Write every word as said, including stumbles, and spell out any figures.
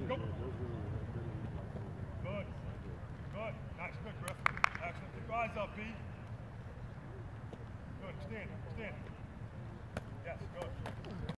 Go. Good. Good. Nice. Good, Griff. Excellent. Keep your eyes up, B. Good. Stand. Stand. Yes, good.